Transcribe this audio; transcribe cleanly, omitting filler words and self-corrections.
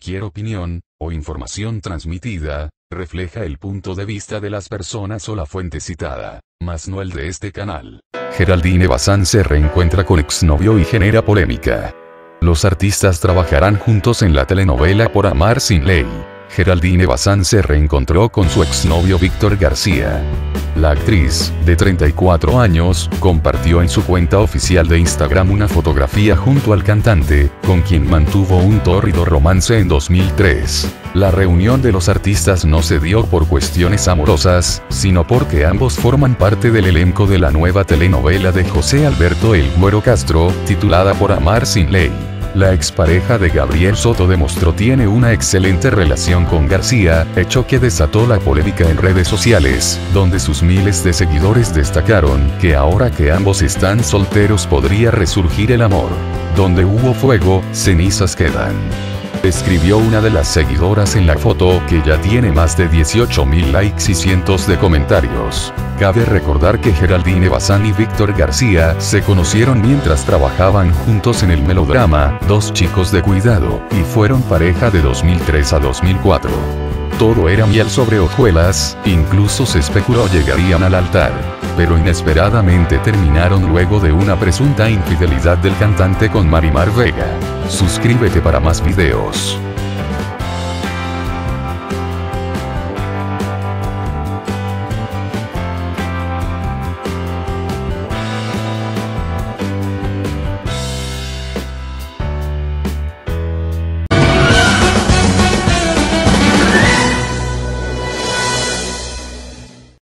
cualquier opinión, o información transmitida, refleja el punto de vista de las personas o la fuente citada, mas no el de este canal. Geraldine Bazán se reencuentra con exnovio y genera polémica. Los artistas trabajarán juntos en la telenovela Por Amar Sin Ley. Geraldine Bazán se reencontró con su exnovio Víctor García. La actriz, de 34 años, compartió en su cuenta oficial de Instagram una fotografía junto al cantante, con quien mantuvo un tórrido romance en 2003. La reunión de los artistas no se dio por cuestiones amorosas, sino porque ambos forman parte del elenco de la nueva telenovela de José Alberto El Güero Castro, titulada Por Amar Sin Ley. La expareja de Gabriel Soto demostró tiene una excelente relación con García, hecho que desató la polémica en redes sociales, donde sus miles de seguidores destacaron que ahora que ambos están solteros podría resurgir el amor. Donde hubo fuego, cenizas quedan. Escribió una de las seguidoras en la foto, que ya tiene más de 18.000 likes y cientos de comentarios. Cabe recordar que Geraldine Bazán y Víctor García se conocieron mientras trabajaban juntos en el melodrama Dos chicos de cuidado, y fueron pareja de 2003 a 2004. Todo era miel sobre hojuelas, incluso se especuló llegarían al altar. Pero inesperadamente terminaron luego de una presunta infidelidad del cantante con Marimar Vega. Suscríbete para más videos.